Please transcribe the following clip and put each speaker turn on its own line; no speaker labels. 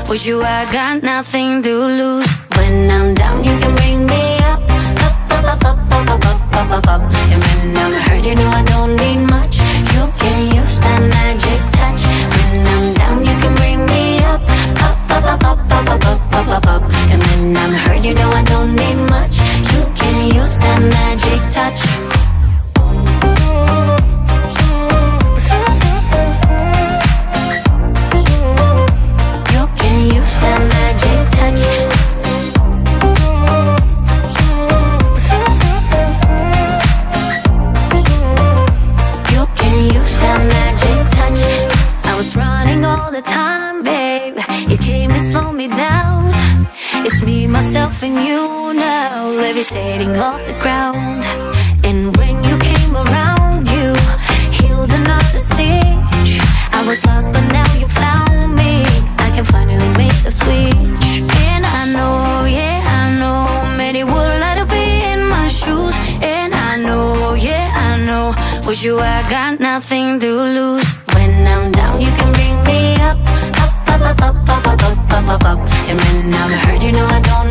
With you I got nothing to lose. When I'm down you can bring me up, up, up, up, up, up, up, up, up, up. And when I'm hurt you know I don't need much. You can use that magic touch. When I'm down you can bring me up, up, up, up, up, up, up, up, up, up, up. And when I'm hurt you know I don't need much. You can use that magic touch. Myself and you now, levitating off the ground. And when you came around, you healed another stitch. I was lost but now you found me. I can finally make the switch. And I know, yeah I know, many would like to be in my shoes. And I know, yeah I know, with you I got nothing to lose. When I'm down you can bring me up, up, up, up, up, up, up, up, up, up. And when I'm hurt you know I don't